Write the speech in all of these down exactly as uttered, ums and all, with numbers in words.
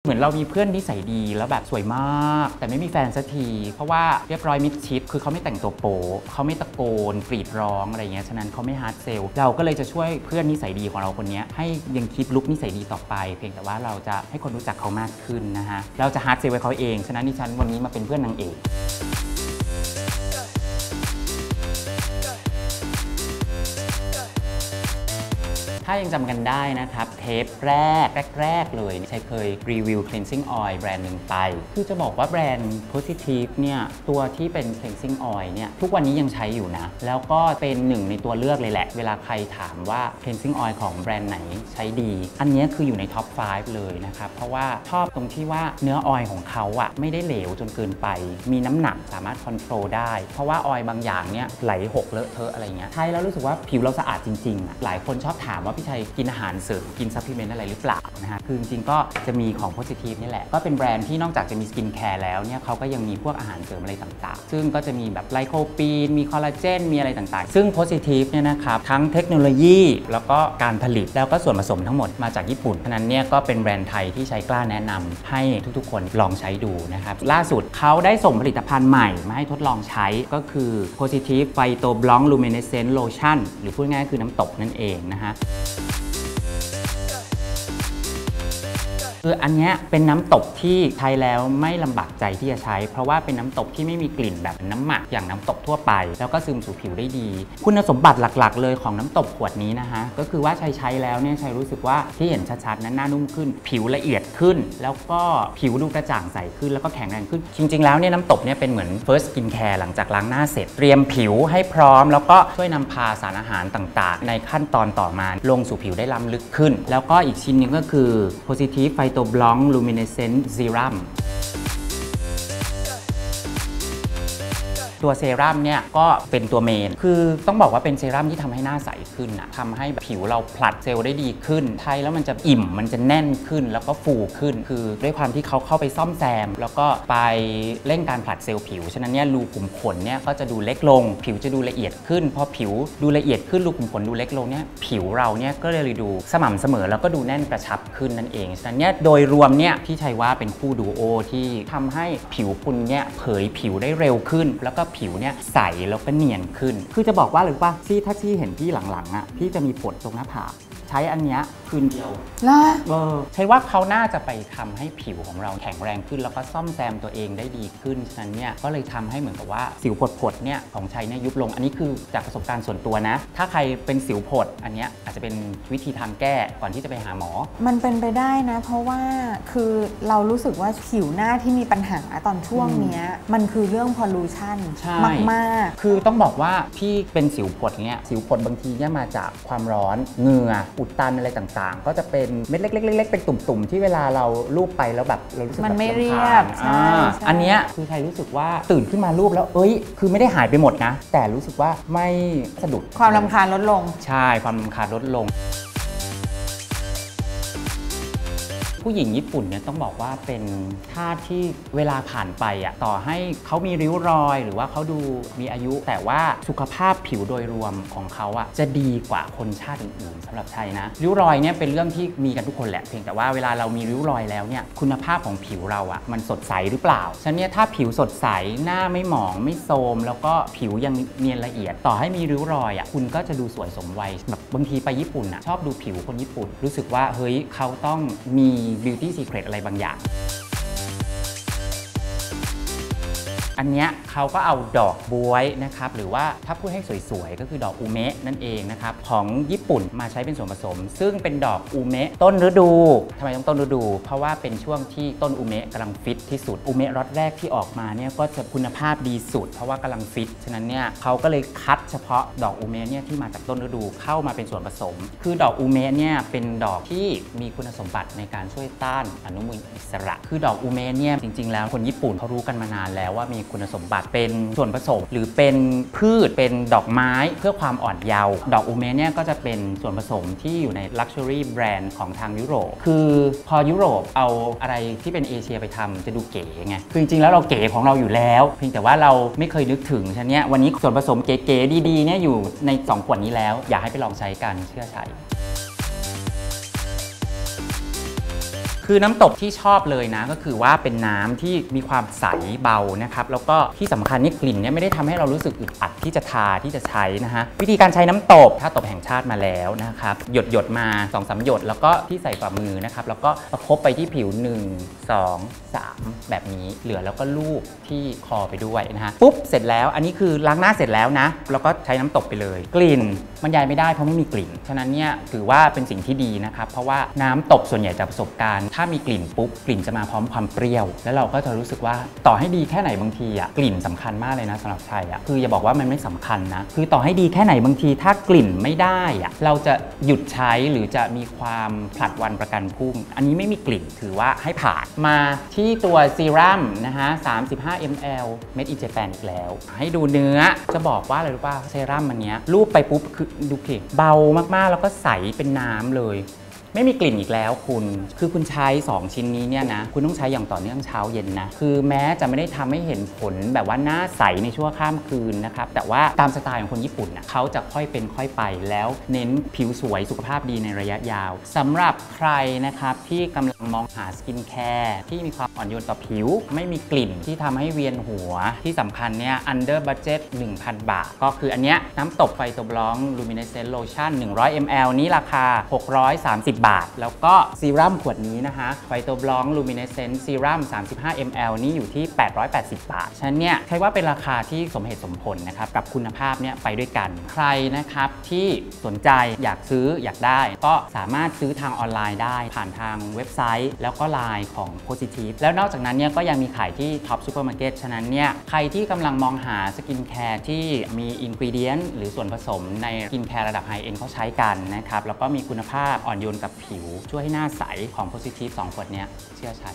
เหมือนเรามีเพื่อนนิสัยดีแล้วแบบสวยมากแต่ไม่มีแฟนสักทีเพราะว่าเรียบร้อยมิดชิดคือเขาไม่แต่งตัวโป๊เขาไม่ตะโกนกรีดร้องอะไรเงี้ยฉะนั้นเขาไม่ฮาร์ดเซลเราก็เลยจะช่วยเพื่อนนิสัยดีของเราคนนี้ให้ยังคิดลุคนิสัยดีต่อไปเพียงแต่ว่าเราจะให้คนรู้จักเขามากขึ้นนะฮะเราจะฮาร์ดเซลไว้เขาเองฉะนั้นดิฉันวันนี้มาเป็นเพื่อนนางเอกถ้ายังจำกันได้นะครับเทปแรกแรกๆเลยใช้เคยรีวิว cleansing oil แบรนด์หนึ่งไปคือจะบอกว่าแบรนด์ positive เนี่ยตัวที่เป็น cleansing oil เนี่ยทุกวันนี้ยังใช้อยู่นะแล้วก็เป็นหนึ่งในตัวเลือกเลยแหละเวลาใครถามว่า cleansing oil ของแบรนด์ไหนใช้ดีอันนี้คืออยู่ในท็อปไฟว์เลยนะครับเพราะว่าชอบตรงที่ว่าเนื้อออยล์ของเขาอะไม่ได้เหลวจนเกินไปมีน้ำหนักสามารถคอนโทรลได้เพราะว่าออยล์บางอย่างเนี่ยไหลหกเลอะเทอะอะไรเงี้ยใช้แล้วรู้สึกว่าผิวเราสะอาดจริงๆอะหลายคนชอบถามว่าพี่ชัยกินอาหารเสริมกินซัพพลีเมนต์อะไรหรือเปล่านะฮะคือจริงๆก็จะมีของ Positive นี่แหละก็เป็นแบรนด์ที่นอกจากจะมีสกินแคร์แล้วเนี่ยเขาก็ยังมีพวกอาหารเสริมอะไรต่างๆซึ่งก็จะมีแบบไลโคปีนมีคอลลาเจนมีอะไรต่างๆซึ่ง Positive เนี่ยนะครับทั้งเทคโนโลยีแล้วก็การผลิตแล้วก็ส่วนผสมทั้งหมดมาจากญี่ปุ่นฉะนั้นเนี่ยก็เป็นแบรนด์ไทยที่ใช้กล้าแนะนำให้ทุกๆคนลองใช้ดูนะครับล่าสุดเขาได้ส่งผลิตภัณฑ์ใหม่มาให้ทดลองใช้ก็คือ Positive Phyto Blanc Luminescent Lotion หรือพูดง่ายๆคือน้ำตกนั่นเองนะฮะคืออันนี้เป็นน้ำตกที่ใช้แล้วไม่ลำบากใจที่จะใช้เพราะว่าเป็นน้ำตกที่ไม่มีกลิ่นแบบน้ำหมักอย่างน้ำตกทั่วไปแล้วก็ซึมสู่ผิวได้ดีคุณสมบัติหลักๆเลยของน้ำตกขวดนี้นะฮะก็คือว่าใช้ใช้แล้วเนี่ยใช้รู้สึกว่าที่เห็นชัดๆนั้นหน้านุ่มขึ้นผิวละเอียดขึ้นแล้วก็ผิวดูกระจ่างใสขึ้นแล้วก็แข็งแรงขึ้นจริงๆแล้วเนี่ยน้ำตกเนี่ยเป็นเหมือน first skin care หลังจากล้างหน้าเสร็จเตรียมผิวให้พร้อมแล้วก็ช่วยนำพาสารอาหารต่างๆในขั้นตอนต่อมาลงสู่ผิวได้ล้ำลึกขึ้นแล้วก็อีกชิ้นนึงก็คือ Positive Phyto Blanc Luminescent Serumตัวเซรั่มเนี่ยก็เป็นตัวเมนคือต้องบอกว่าเป็นเซรั่มที่ทำให้หน้าใสขึ้นนะทำให้ผิวเราผลัดเซลล์ได้ดีขึ้นใช้แล้วมันจะอิ่มมันจะแน่นขึ้นแล้วก็ฟูขึ้นคือด้วยความที่เขาเข้าไปซ่อมแซมแล้วก็ไปเร่งการผลัดเซลล์ผิวฉะนั้นเนี่ยรูขุมขนเนี่ยก็จะดูเล็กลงผิวจะดูละเอียดขึ้นพอผิวดูละเอียดขึ้นรูขุมขนดูเล็กลงเนี่ยผิวเราเนี่ยก็เลยดูสม่ำเสมอแล้วก็ดูแน่นกระชับขึ้นนั่นเองฉะนั้นเนี่ยโดยรวมเนี่ยพี่ชัยว่าเป็นคู่ดูโอที่ทำให้ผิวคุณเนี่ยเผยผิวได้เร็วขึ้นแล้วก็ผิวเนี่ยใสแล้วก็เนียนขึ้นคือจะบอกว่าหรือว่าที่ถ้าที่เห็นพี่หลังๆอ่ะพี่จะมีผดตรงหน้าผากใช้อันเนี้ยคืนเดียวล่ะเออใช่ว่าเขาน่าจะไปทำให้ผิวของเราแข็งแรงขึ้นแล้วก็ซ่อมแซมตัวเองได้ดีขึ้นฉะนั้นเนี่ยก็เลยทำให้เหมือนกับว่าสิวผดๆเนี่ยของชัยเนี่ยยุบลงอันนี้คือจากประสบการณ์ส่วนตัวนะถ้าใครเป็นสิวผดอันเนี้ยอาจจะเป็นวิธีทางแก้ก่อนที่จะไปหาหมอมันเป็นไปได้นะเพราะว่าคือเรารู้สึกว่าผิวหน้าที่มีปัญหาตอนช่วงนี้มันคือเรื่อง pollution มากๆคือต้องบอกว่าพี่เป็นสิวผดเนี่ยสิวผดบางทีเนี่ยมาจากความร้อนเหงื่ออุดตันอะไรต่างๆก็จะเป็นเม็ดเล็กๆๆเป็นตุ่มๆที่เวลาเราลูบไปแล้วแบบเรารู้สึกมันไม่เรียบใช่อันเนี้ยคือใครรู้สึกว่าตื่นขึ้นมาลูบแล้วเอ้ยคือไม่ได้หายไปหมดนะแต่รู้สึกว่าไม่สะดุดความรำคาญลดลงใช่ความรำคาญลดลงผู้หญิงญี่ปุ่นเนี่ยต้องบอกว่าเป็นธาตุที่เวลาผ่านไปอ่ะต่อให้เขามีริ้วรอยหรือว่าเขาดูมีอายุแต่ว่าสุขภาพผิวโดยรวมของเขาอ่ะจะดีกว่าคนชาติอื่นๆสำหรับชัยนะริ้วรอยเนี่ยเป็นเรื่องที่มีกันทุกคนแหละเพียงแต่ว่าเวลาเรามีริ้วรอยแล้วเนี่ยคุณภาพของผิวเราอ่ะมันสดใสหรือเปล่าฉะนั้นเนี่ยถ้าผิวสดใสหน้าไม่หมองไม่โทรมแล้วก็ผิวยังเนียนละเอียดต่อให้มีริ้วรอยอ่ะคุณก็จะดูสวยสมวัยแบบบางทีไปญี่ปุ่นอ่ะชอบดูผิวคนญี่ปุ่นรู้สึกว่าเฮ้ยเขาต้องมีbeauty secret อะไรบางอย่างอันเนี้ยเขาก็เอาดอกบ๊วยนะครับหรือว่าถ้าพูดให้สวยๆก็คือดอกอูเมะนั่นเองนะครับของญี่ปุ่นมาใช้เป็นส่วนผสมซึ่งเป็นดอกอูเมะต้นฤดูทำไมต้องต้นฤดูเพราะว่าเป็นช่วงที่ต้นอูเมะกำลังฟิตที่สุดอูเมะรสแรกที่ออกมาเนี่ยก็จะคุณภาพดีสุดเพราะว่ากำลังฟิตฉะนั้นเนี่ยเขาก็เลยคัดเฉพาะดอกอูเมะเนี่ยที่มาจากต้นฤดูเข้ามาเป็นส่วนผสมคือดอกอูเมะเนี่ยเป็นดอกที่มีคุณสมบัติในการช่วยต้านอนุมูลอิสระคือดอกอูเมะเนี่ยจริงๆแล้วคนญี่ปุ่นเขารู้กันมานานแล้วว่ามีคุณสมบัติเป็นส่วนผสมหรือเป็นพืชเป็นดอกไม้เพื่อความอ่อนเยาว์ดอกอูเมะเนี่ยก็จะเป็นส่วนผสมที่อยู่ใน Luxury Brand ของทางยุโรปคือพอยุโรปเอาอะไรที่เป็นเอเชียไปทำจะดูเก๋ไงคือจริงๆแล้วเราเก๋ของเราอยู่แล้วเพียงแต่ว่าเราไม่เคยนึกถึงฉะนั้นวันนี้ส่วนผสมเก๋ๆดีๆเนี่ยอยู่ในสองขวดนี้แล้วอยากให้ไปลองใช้กันเชื่อชัยคคือน้ำตกที่ชอบเลยนะก็คือว่าเป็นน้ำที่มีความใสเบานะครับแล้วก็ที่สำคัญนี่กลิ่นเนี่ยไม่ได้ทำให้เรารู้สึกอึดอัดที่จะทาที่จะใช้นะฮะวิธีการใช้น้ำตกถ้าตกแห่งชาติมาแล้วนะครับหยดหยดมา สองสาม หยดแล้วก็ที่ใส่ฝ่ามือนะครับแล้วก็ประคบไปที่ผิวหนึ่ง สอง สามแบบนี้เหลือแล้วก็ลูบที่คอไปด้วยนะฮะปุ๊บเสร็จแล้วอันนี้คือล้างหน้าเสร็จแล้วนะแล้วก็ใช้น้ำตกไปเลยกลิ่นบรรยายไม่ได้เพราะไม่มีกลิ่นฉะนั้นเนี่ยถือว่าเป็นสิ่งที่ดีนะครับเพราะว่าน้ำตกส่วนใหญ่จากประสบการณ์ถ้ามีกลิ่นปุ๊บกลิ่นจะมาพร้อมความเปรี้ยวแล้วเราก็จะรู้สึกว่าต่อให้ดีแค่ไหนบางทีอ่ะกลิ่นสำคัญมากเลยนะสำหรับไทยอ่ะคืออย่าบอกว่ามันไม่สำคัญนะคือต่อให้ดีแค่ไหนบางทีถ้ากลิ่นไม่ได้อ่ะเราจะหยุดใช้หรือจะมีความผลัดวันประกันพรุ่งอันนี้ไม่มีกลิ่นถือว่าให้ผ่านมาที่ตัวซีรั่มนะฮะสามสิบห้า มิลลิลิตร Made in Japan อีกแล้วให้ดูเนื้อจะบอกว่าอะไรรู้ป่ะเซรั่มอันเนี้ยรูปไปปุ๊บคือดูสิเบามากๆแล้วก็ใสเป็นน้ำเลยไม่มีกลิ่นอีกแล้วคุณคือคุณใช้สองชิ้นนี้เนี่ยนะคุณต้องใช้อย่างต่อเนื่องเช้าเย็นนะคือแม้จะไม่ได้ทำให้เห็นผลแบบว่าหน้าใสในชั่วข้ามคืนนะครับแต่ว่าตามสไตล์ของคนญี่ปุ่นนะเขาจะค่อยเป็นค่อยไปแล้วเน้นผิวสวยสุขภาพดีในระยะยาวสำหรับใครนะครับที่กำลังมองหาสกินแคร์ที่มีความอ่อนโยนต่อผิวไม่มีกลิ่นที่ทำให้เวียนหัวที่สำคัญเนี่ย under budget หนึ่งพัน บาทก็คืออันเนี้ยน้ำตกไฟโตบลองลูมิเนเซนต์โลชั่นหนึ่งร้อย มิลลิลิตร นี้ราคาหกร้อยสามสิบบาทแล้วก็ซีรั่มขวดนี้นะคะไฟโตบลองลูมิเนเซนต์ซีรั่มสามสิบห้า มิลลิลิตร นี้อยู่ที่แปดร้อยแปดสิบบาทฉะนั้นเนี่ยใช่ว่าเป็นราคาที่สมเหตุสมผลนะครับกับคุณภาพเนี่ยไปด้วยกันใครนะครับที่สนใจอยากซื้ออยากได้ก็สามารถซื้อทางออนไลน์ได้ผ่านทางเว็บไซต์แล้วก็ไลน์ของ Positive แล้วนอกจากนั้นเนี่ยก็ยังมีขายที่ท็อปซูเปอร์มาร์เก็ตฉะนั้นเนี่ยใครที่กำลังมองหาสกินแคร์ที่มีอินกรีเดียนหรือส่วนผสมในสกินแคร์ระดับไฮเอ็นด์เขาใช้กันนะครับแล้วก็มีคุณภาพอ่อนโยนกับผิวช่วยให้หน้าใสของ Positive สองขวดเนี้ยเชื่อชัย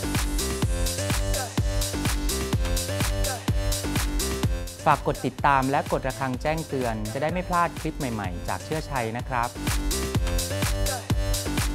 ฝากกดติดตามและกดระฆังแจ้งเตือนจะได้ไม่พลาดคลิปใหม่ๆจากเชื่อชัยนะครับ